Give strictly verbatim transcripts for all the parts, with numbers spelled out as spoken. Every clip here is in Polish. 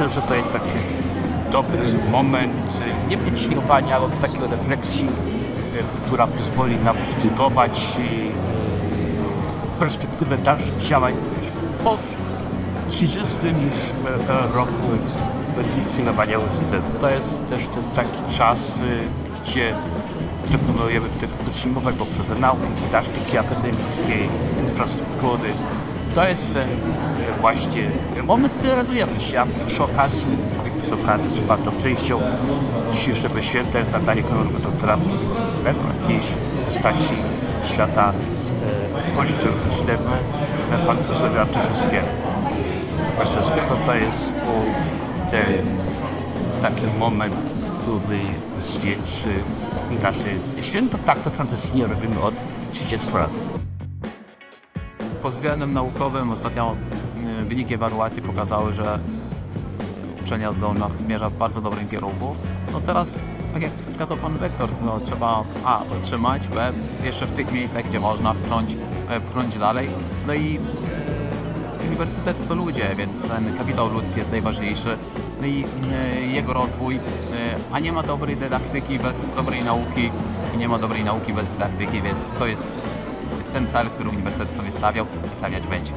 myślę, że to jest taki dobry moment nie podsumowania, ale takiej refleksji, która pozwoli nam zbudować perspektywę dalszych działań po trzydziestym już roku funkcjonowania uniwersytetu. To jest też ten taki czas, gdzie dokonujemy tych podsumowań poprzez nauki, dydaktyki akademickiej, infrastruktury. To jest ten właśnie moment, który radujemy się. Przy okazji, z okazji, czy warto częścią dzisiejszego święta jest nadanie honoru doktora najważniejszej postaci świata politologicznego, panu profesorowi Artyszewskiemu. Artyszewskiego to jest ten taki moment, który zdjęć nasze święto tak to tradycyjnie robimy od trzydziestu lat. Pod względem naukowym ostatnio wyniki ewaluacji pokazały, że uczelnia zdolna zmierza w bardzo dobrym kierunku. No teraz, tak jak wskazał pan rektor, no trzeba a. podtrzymać, b. jeszcze w tych miejscach, gdzie można pchnąć, pchnąć dalej. No i uniwersytet to ludzie, więc ten kapitał ludzki jest najważniejszy. No i jego rozwój, a nie ma dobrej dydaktyki bez dobrej nauki i nie ma dobrej nauki bez dydaktyki, więc to jest ten cel, który uniwersytet sobie stawiał i stawiać będzie.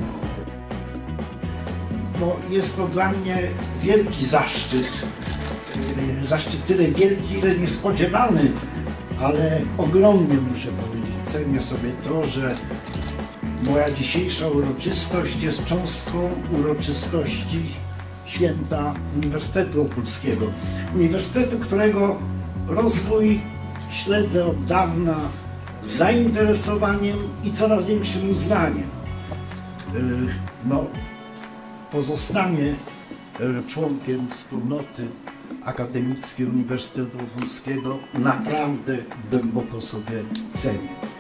Bo jest to dla mnie wielki zaszczyt, zaszczyt tyle wielki, ile niespodziewany, ale ogromnie muszę powiedzieć, cenię sobie to, że moja dzisiejsza uroczystość jest cząstką uroczystości święta Uniwersytetu Opolskiego. Uniwersytetu, którego rozwój śledzę od dawna z zainteresowaniem i coraz większym uznaniem. No, pozostanie członkiem wspólnoty akademickiej Uniwersytetu Opolskiego naprawdę głęboko sobie cenię.